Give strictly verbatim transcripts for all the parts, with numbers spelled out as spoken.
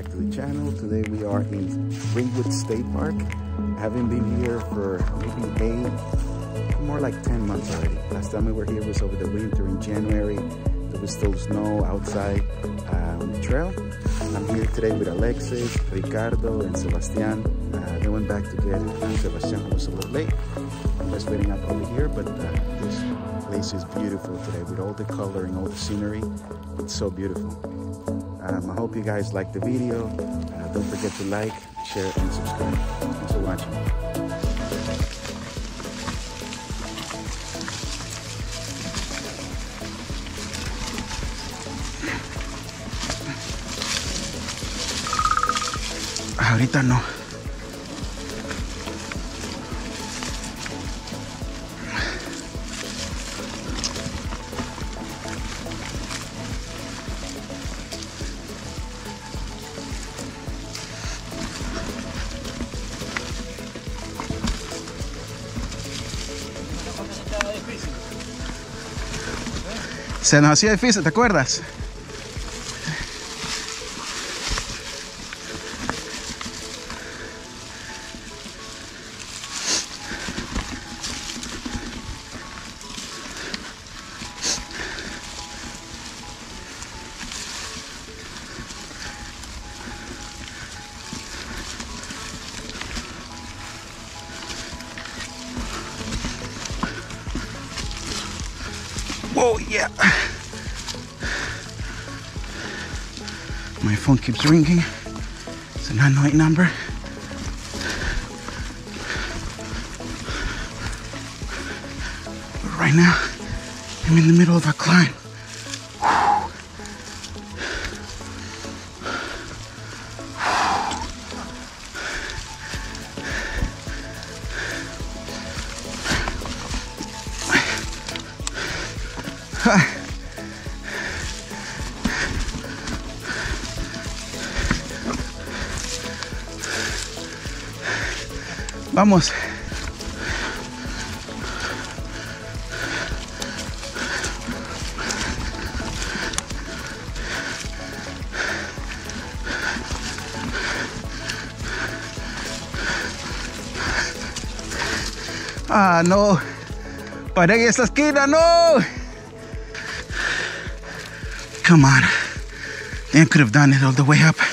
back to the channel. Today we are in Ringwood State Park. I haven't been here for maybe eight, more like ten months already. Last time we were here was over the winter in January. There was still snow outside uh, on the trail. I'm here today with Alexis, Ricardo, and Sebastian. Uh, they went back to get uh, Sebastian, who was a little late. I'm just waiting up over here, but uh, this place is beautiful today with all the color and all the scenery. It's so beautiful. Um, I hope you guys like the video. Uh, don't forget to like, share, and subscribe. Thanks for watching. Ahorita no. Se nos hacía difícil, ¿te acuerdas? Oh yeah, my phone keeps ringing. It's an unknown number. But right now, I'm in the middle of a climb. Vamos. Ah, no. Paré en esta esquina, no. Come on. I could have done it all the way up.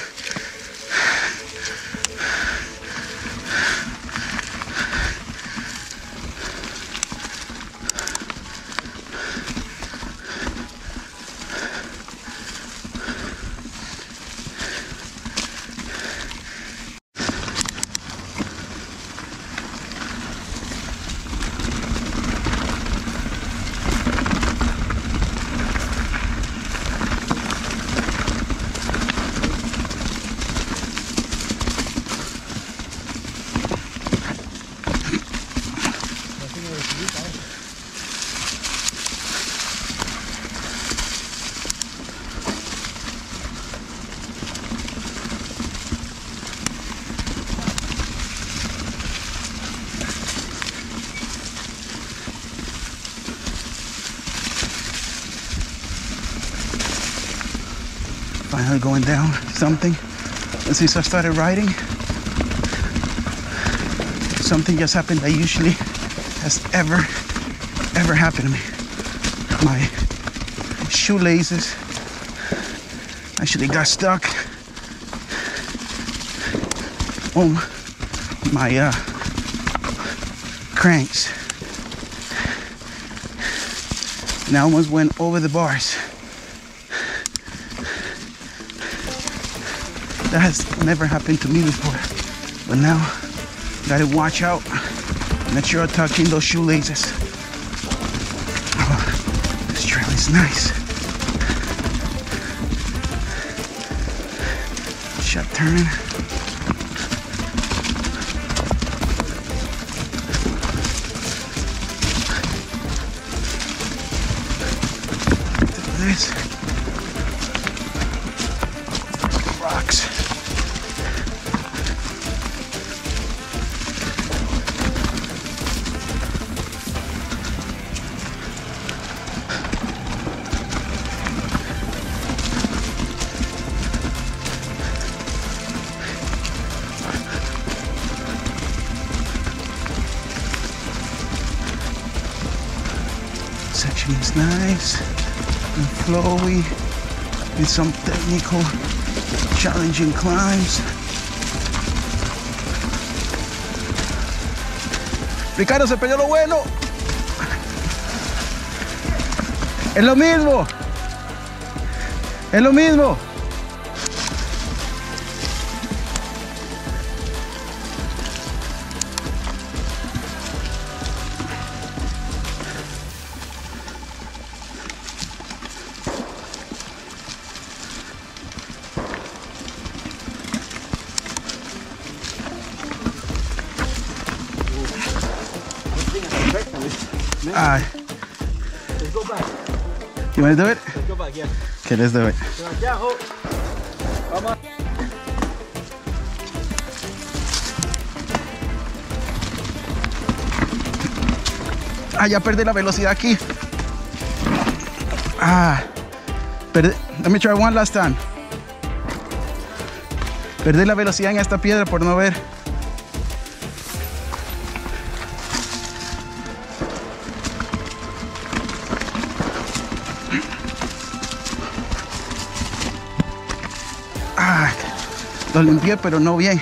Finally going down something. And since I started riding, something just happened that usually has ever, ever happened to me. My shoelaces actually got stuck on my uh, cranks. And I almost went over the bars. That has never happened to me before, but now gotta watch out. Make sure I tuck in those shoelaces. Oh, this trail is nice. Sharp turn. Do this. Rocks. Everything's nice and flowy with some technical, challenging climbs. Ricardo, se perdió lo bueno. Es lo mismo. Es lo mismo. Ah. Let's go back. You want to do it? Let's go back, yeah. Okay, let's do it. Yeah, hold. Come on. Ah, ya perdí la velocidad aquí. Ah, perdí. Let me try one last time. Perdí la velocidad en esta piedra por no ver. Ah, lo limpié, pero no bien.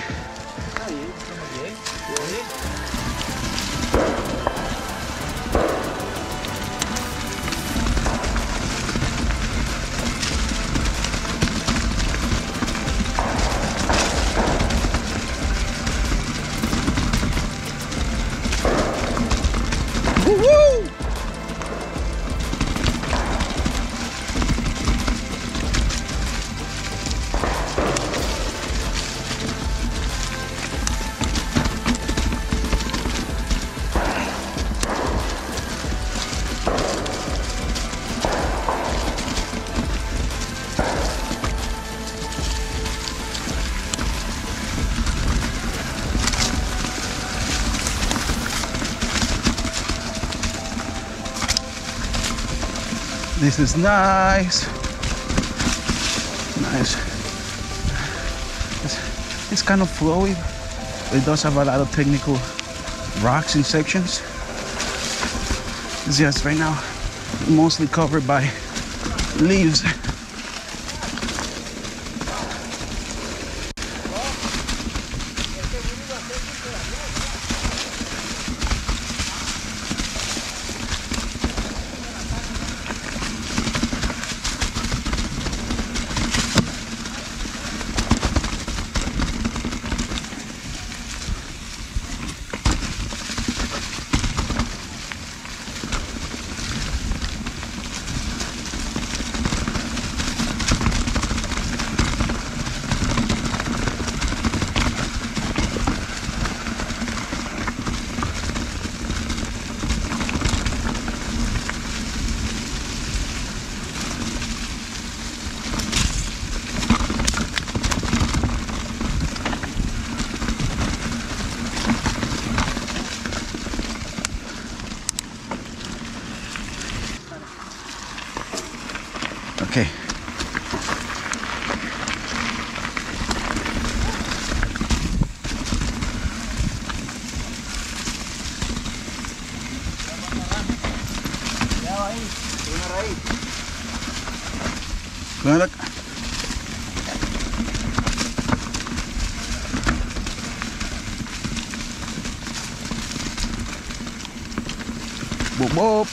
This is nice. Nice. It's, it's kind of flowy. It does have a lot of technical rocks in sections. It's just right now mostly covered by leaves. Okay. Look. Boop, boop.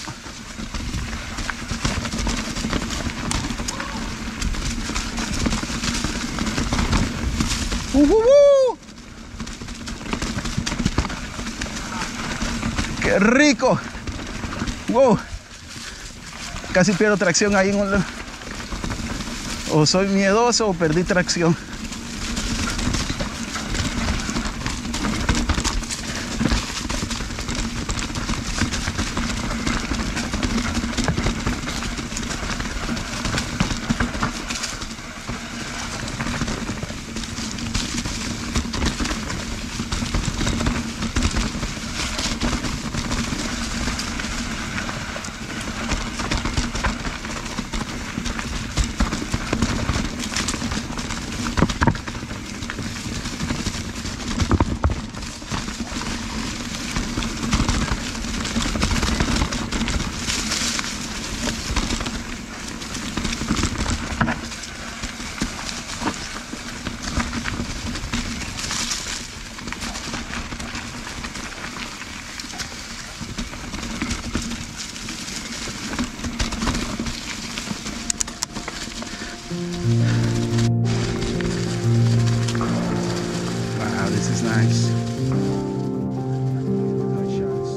Uh, uh, uh. ¡Qué rico! ¡Wow! Casi pierdo tracción ahí en un... O soy miedoso o perdí tracción. Wow, this is nice. Nice shots.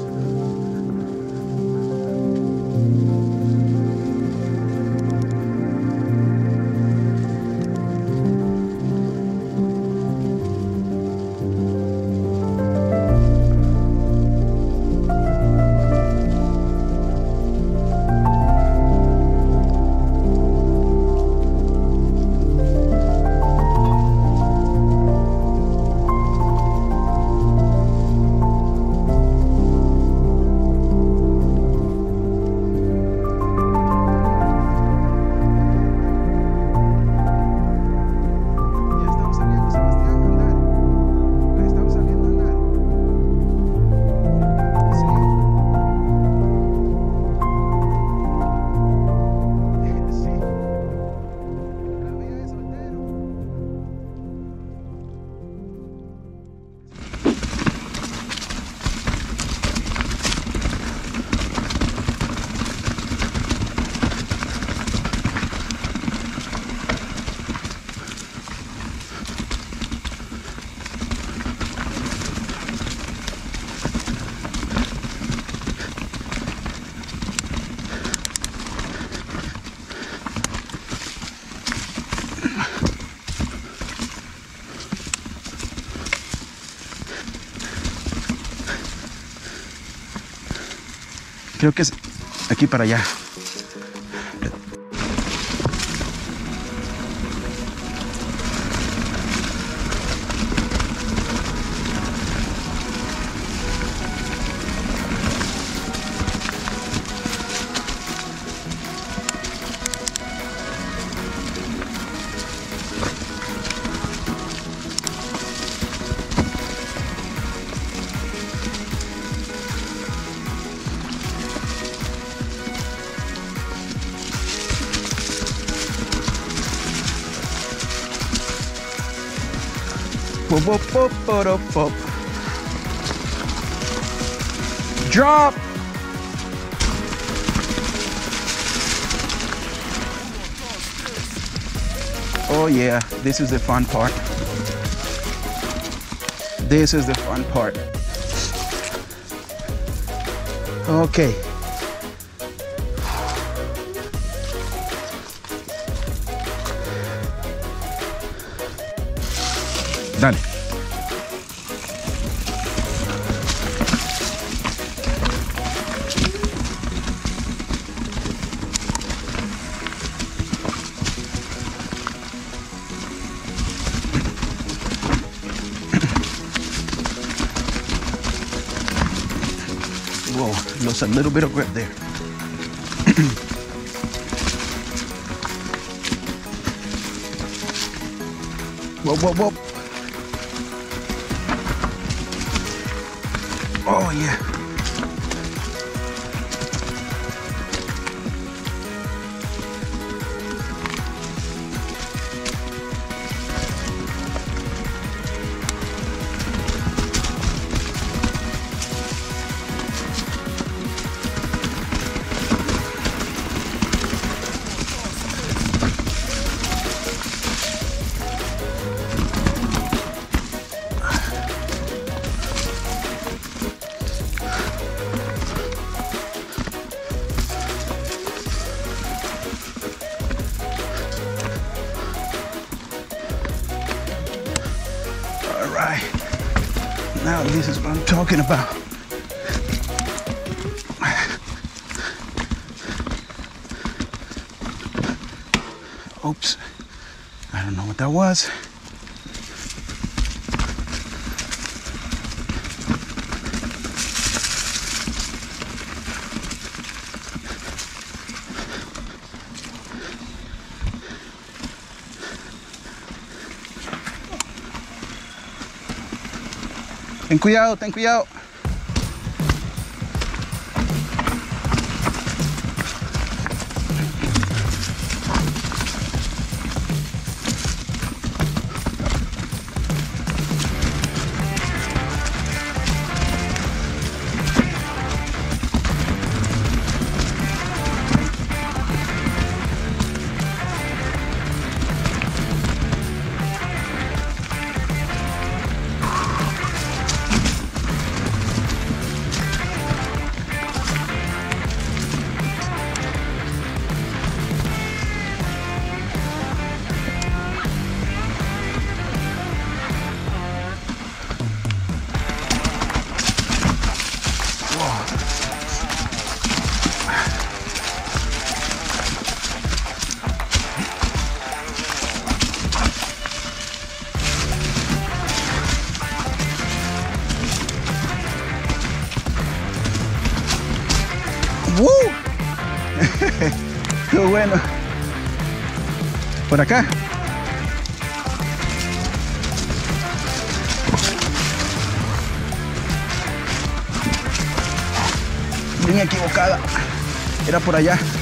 Creo que es aquí para allá. Pop, pop, pop, pop, pop. Drop. Oh yeah, this is the fun part. This is the fun part. Okay. Dale. Whoa, lost a little bit of grip there. Whoa, whoa, whoa. Oh yeah. Now this is what I'm talking about. Oops, I don't know what that was. Ten cuidado, ten cuidado. bueno. Por acá. Bien equivocada. Era por allá.